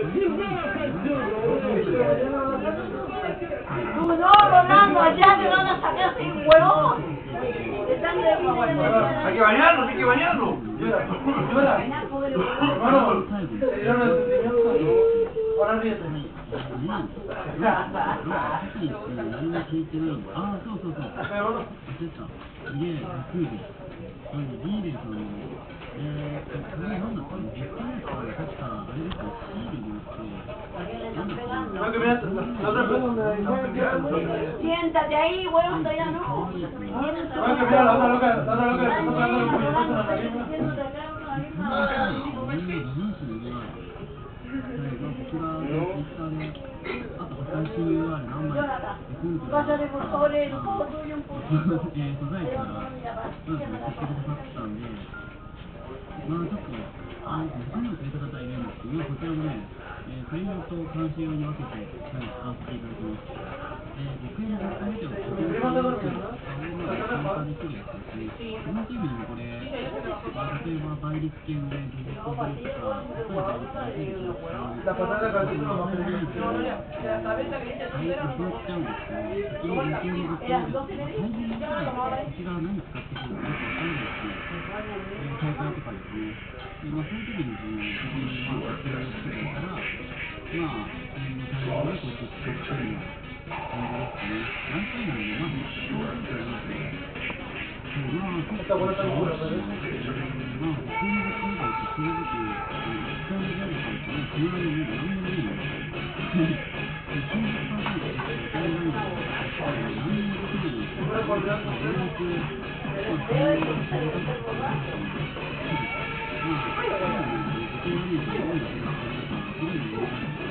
Tú no, Rolando, allá te van a sacar sin huevo. Hay que bañarlo, hay que bañarlo. Llora. Hermano, te dieron el sentimiento. Ahora ríete. ああ、そうそうそう。忘れた。すげえ、クール。リーレーさんの、これなんだったの？実際のやつは確か、あれですよ、シールによって、なんだったの Siéntate ahí, huevo, todavía no. Pásale por sobre el codo tuyo un poquito. 素材から、まず接触かかってたんで、まあちょっと、そういうのくれた方いるんですけど、こちらもね、プレミアムと監視用に分けて、使わせていただきます。僕の実際見ても、とても簡単にできるやつですね。このチームにもこれ、例えば倍率系のね、ロボットブレとか、例えば倍率出せるとか、最悪そうしちゃうんですけど、先に予定にずっと見てると、最近の人だと、こちら何使ってくるのかよくわからないし、大会とかですね。そういう時に自分に活用してくれたら、自分の対応でこうやって使ってるような感じですね。何回なんで、そういうと思うんですよ。結構、僕の僕以外って正直、使うギャルさんとね、そんなにもう何もないんで、90% しか使えないんで、何もできない、ようやく、対応がされたとかね、僕のイメージが多いだけですけど、皆さん、すごいね、